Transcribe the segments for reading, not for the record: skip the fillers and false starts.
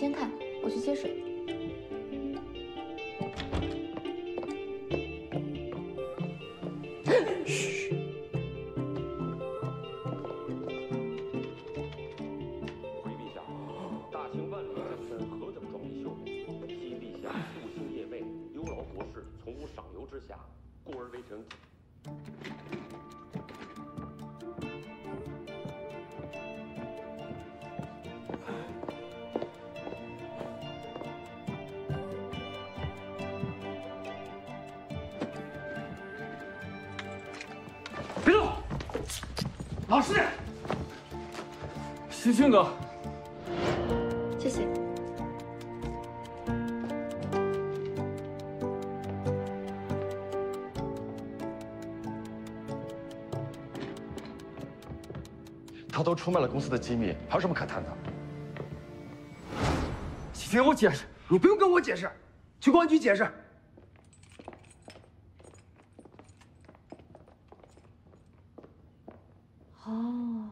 先看，我去接水。 嘘。 回陛下，大清万里江山何等壮丽秀美！昔陛下夙兴夜寐，忧劳国事，从无赏游之暇，故而微臣。 别动！老实点。星星哥， 谢谢。 他都出卖了公司的机密，还有什么可谈的？ 星星，我解释，你不用跟我解释，去公安局解释。 哦，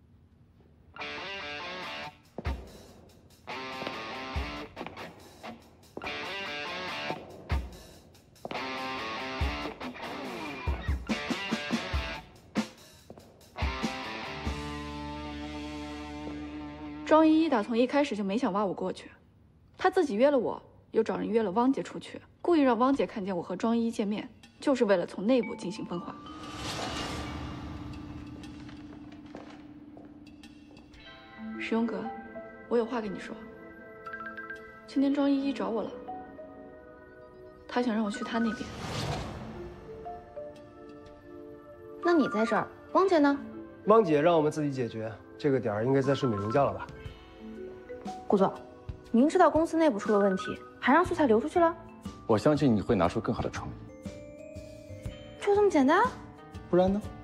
庄依依打从一开始就没想挖我过去，她自己约了我，又找人约了汪姐出去，故意让汪姐看见我和庄依依见面，就是为了从内部进行分化。 石庸哥，我有话跟你说。今天庄依依找我了，她想让我去她那边。那你在这儿，汪姐呢？ 汪姐让我们自己解决，这个点儿应该在睡美容觉了吧？ 顾总，明知道公司内部出了问题，还让素材流出去了？ 我相信你会拿出更好的创意， 就这么简单？ 不然呢？